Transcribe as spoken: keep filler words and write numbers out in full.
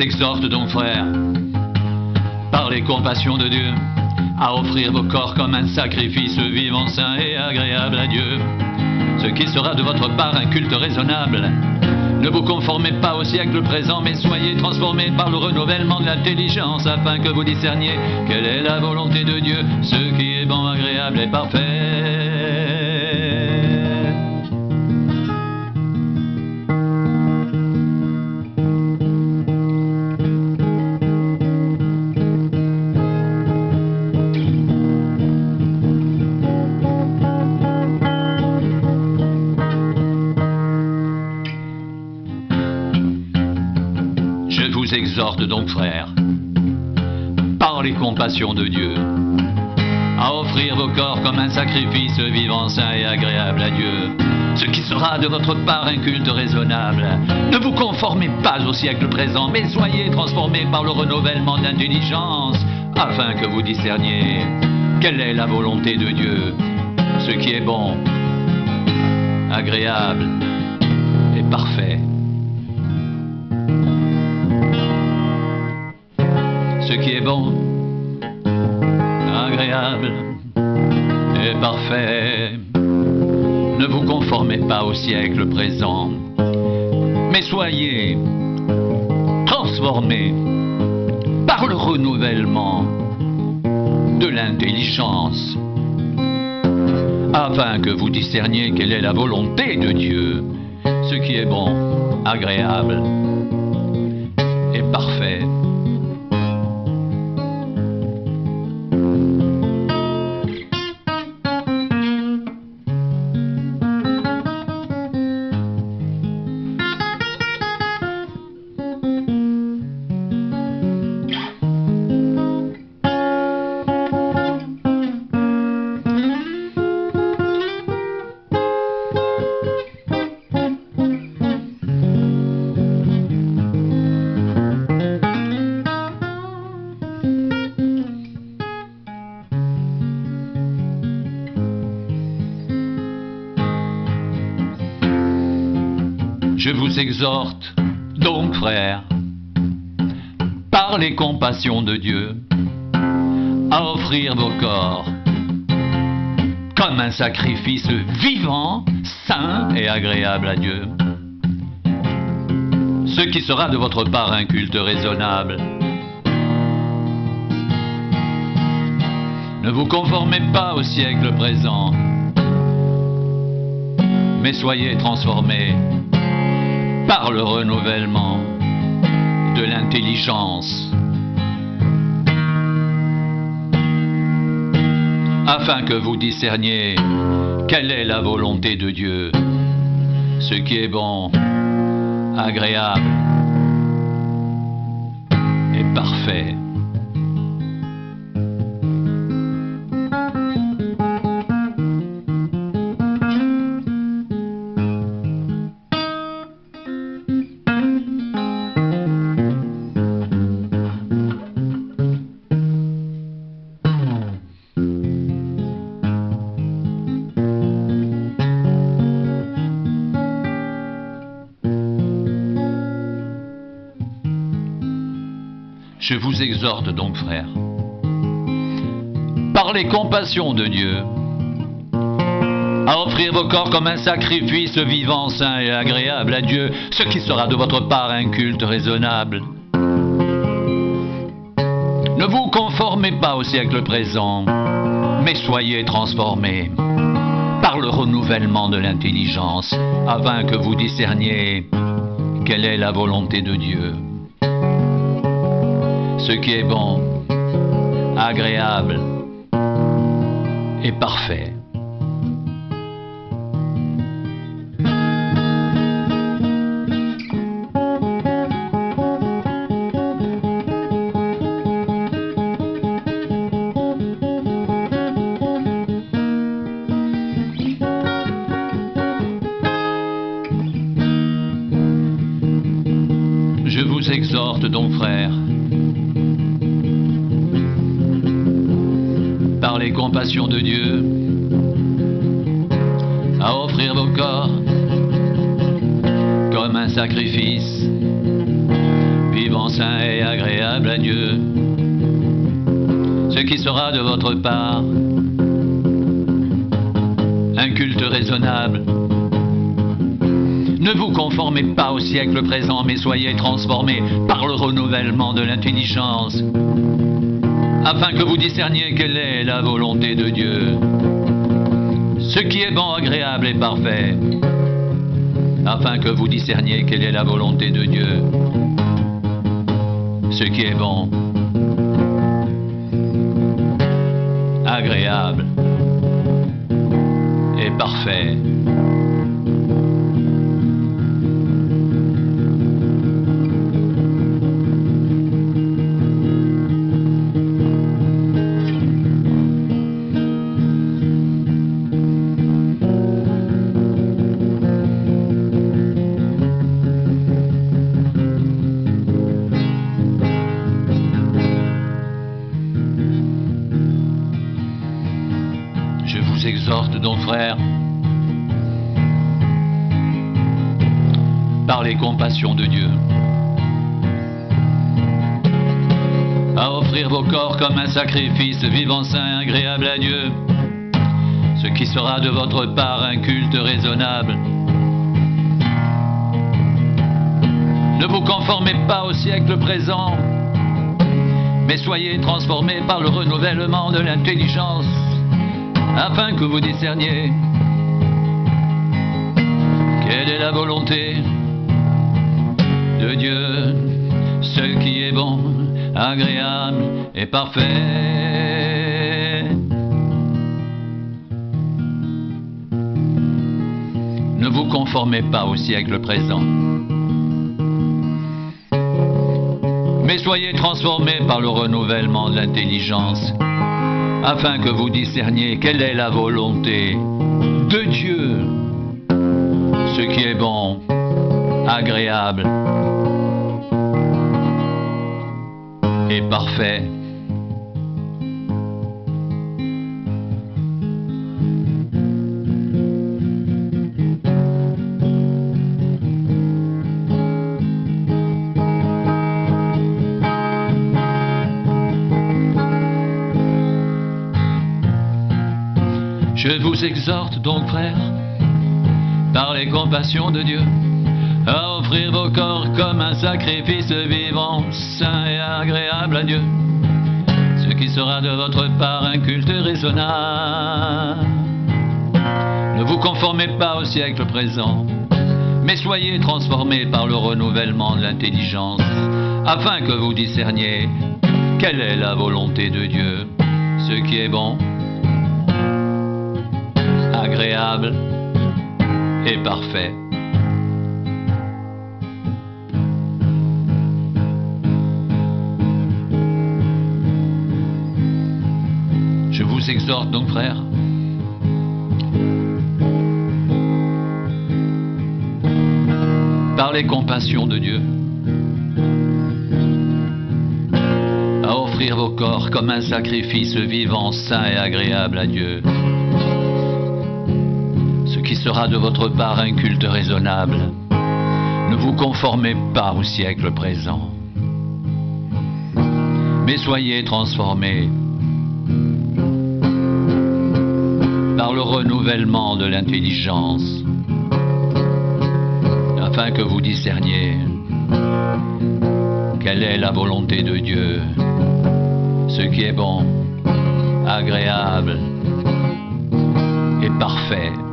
exhorte donc, frères, par les compassions de Dieu, à offrir vos corps comme un sacrifice vivant, saint et agréable à Dieu, ce qui sera de votre part un culte raisonnable. Ne vous conformez pas au siècle présent, mais soyez transformés par le renouvellement de l'intelligence, afin que vous discerniez quelle est la volonté de Dieu, ce qui est bon, agréable et parfait. Je vous exhorte donc, frères, par les compassions de Dieu, à offrir vos corps comme un sacrifice vivant, saint et agréable à Dieu, ce qui sera de votre part un culte raisonnable. Ne vous conformez pas au siècle présent, mais soyez transformés par le renouvellement d'intelligence, afin que vous discerniez quelle est la volonté de Dieu, ce qui est bon, agréable et parfait. Ce qui est bon, agréable et parfait. Ne vous conformez pas au siècle présent, mais soyez transformés par le renouvellement de l'intelligence, afin que vous discerniez quelle est la volonté de Dieu, ce qui est bon, agréable et parfait. Je vous exhorte donc, frères, par les compassions de Dieu, à offrir vos corps comme un sacrifice vivant, saint et agréable à Dieu, ce qui sera de votre part un culte raisonnable. Ne vous conformez pas au siècle présent, mais soyez transformés par le renouvellement de l'intelligence, afin que vous discerniez quelle est la volonté de Dieu, ce qui est bon, agréable et parfait. Je vous exhorte donc, frères, par les compassions de Dieu, à offrir vos corps comme un sacrifice vivant, saint et agréable à Dieu, ce qui sera de votre part un culte raisonnable. Ne vous conformez pas au siècle présent, mais soyez transformés par le renouvellement de l'intelligence, afin que vous discerniez quelle est la volonté de Dieu, ce qui est bon, agréable et parfait. Je vous exhorte donc, frères, par les compassions de Dieu, à offrir vos corps comme un sacrifice vivant, sain et agréable à Dieu. Ce qui sera de votre part un culte raisonnable. Ne vous conformez pas au siècle présent, mais soyez transformés par le renouvellement de l'intelligence, afin que vous discerniez quelle est la volonté de Dieu, ce qui est bon, agréable et parfait, afin que vous discerniez quelle est la volonté de Dieu, ce qui est bon, agréable et parfait. Je vous exhorte donc, frères, par les compassions de Dieu, à offrir vos corps comme un sacrifice vivant, saint, agréable à Dieu, ce qui sera de votre part un culte raisonnable. Ne vous conformez pas au siècle présent, mais soyez transformés par le renouvellement de l'intelligence, afin que vous discerniez quelle est la volonté de Dieu, ce qui est bon, agréable et parfait. Ne vous conformez pas au siècle présent, mais soyez transformés par le renouvellement de l'intelligence, afin que vous discerniez quelle est la volonté de Dieu, ce qui est bon, agréable et parfait. Je vous exhorte donc, frères, par les compassions de Dieu, à offrir vos corps comme un sacrifice vivant, saint et agréable à Dieu, ce qui sera de votre part un culte raisonnable. Ne vous conformez pas au siècle présent, mais soyez transformés par le renouvellement de l'intelligence, afin que vous discerniez quelle est la volonté de Dieu, ce qui est bon, agréable et parfait. Je vous exhorte donc, frères, par les compassions de Dieu, à offrir vos corps comme un sacrifice vivant, saint et agréable à Dieu, ce qui sera de votre part un culte raisonnable. Ne vous conformez pas au siècle présent, mais soyez transformés par le renouvellement de l'intelligence, afin que vous discerniez quelle est la volonté de Dieu, ce qui est bon, agréable et parfait.